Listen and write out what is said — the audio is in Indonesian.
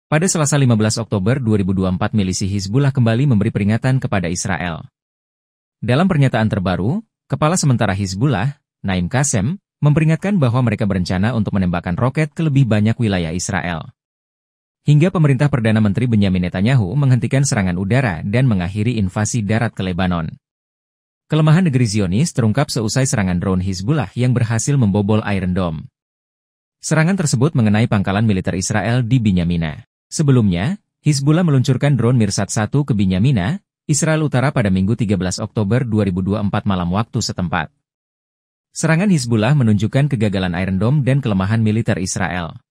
Pada Selasa 15 Oktober 2024 milisi Hizbullah kembali memberi peringatan kepada Israel. Dalam pernyataan terbaru, Kepala Sementara Hizbullah, Naim Qassem, memperingatkan bahwa mereka berencana untuk menembakkan roket ke lebih banyak wilayah Israel. Hingga pemerintah Perdana Menteri Benyamin Netanyahu menghentikan serangan udara dan mengakhiri invasi darat ke Lebanon. Kelemahan negeri Zionis terungkap seusai serangan drone Hizbullah yang berhasil membobol Iron Dome. Serangan tersebut mengenai pangkalan militer Israel di Binyamina. Sebelumnya, Hizbullah meluncurkan drone Mirsad 1 ke Binyamina, Israel Utara pada Minggu 13 Oktober 2024 malam waktu setempat. Serangan Hizbullah menunjukkan kegagalan Iron Dome dan kelemahan militer Israel.